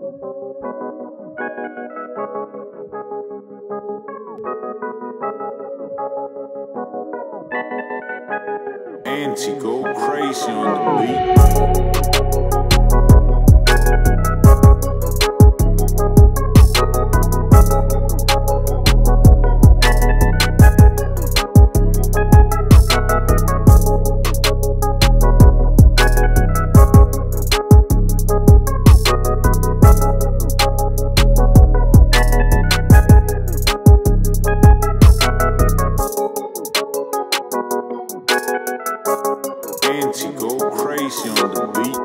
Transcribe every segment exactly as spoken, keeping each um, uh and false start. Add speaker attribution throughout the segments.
Speaker 1: Anti, go crazy on the beat. Anti, go crazy on the beat.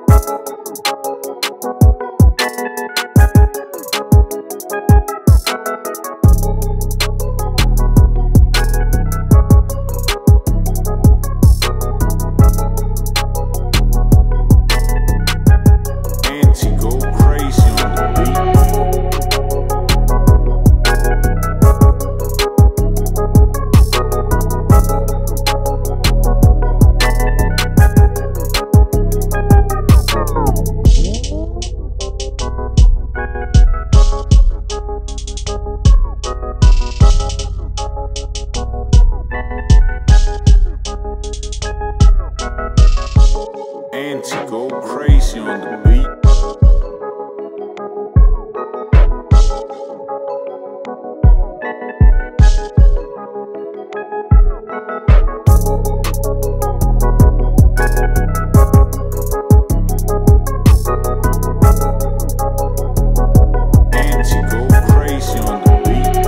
Speaker 1: Anti, go crazy on the beat. Anti, go crazy on the beat. Anti, go crazy on the beat.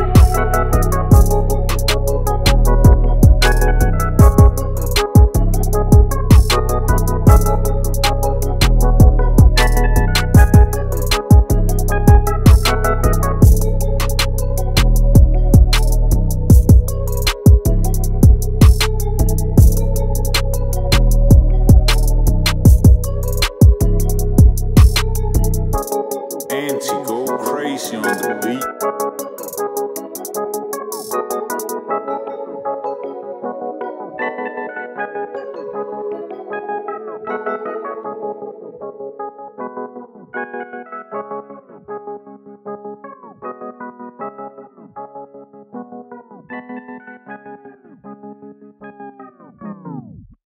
Speaker 1: Anti, go crazy on the beat.